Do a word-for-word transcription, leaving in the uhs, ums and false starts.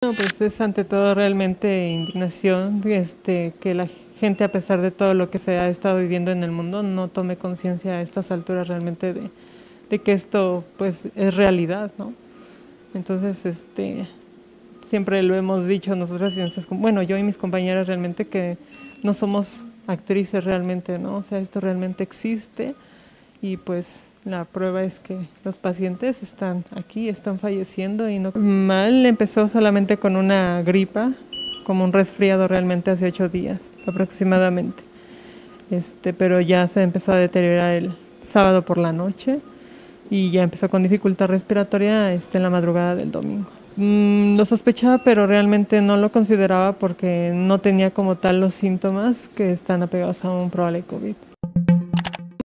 No, pues es ante todo realmente indignación, este, que la gente, a pesar de todo lo que se ha estado viviendo en el mundo, no tome conciencia a estas alturas realmente de, de que esto pues es realidad, ¿no? Entonces, este, siempre lo hemos dicho nosotras y nuestras, bueno, yo y mis compañeras realmente que no somos actrices realmente, ¿no? O sea, esto realmente existe y pues la prueba es que los pacientes están aquí, están falleciendo y no mal. Empezó solamente con una gripa, como un resfriado realmente hace ocho días aproximadamente. Este, pero ya se empezó a deteriorar el sábado por la noche y ya empezó con dificultad respiratoria este, en la madrugada del domingo. Mm, lo sospechaba, pero realmente no lo consideraba porque no tenía como tal los síntomas que están apegados a un probable COVID.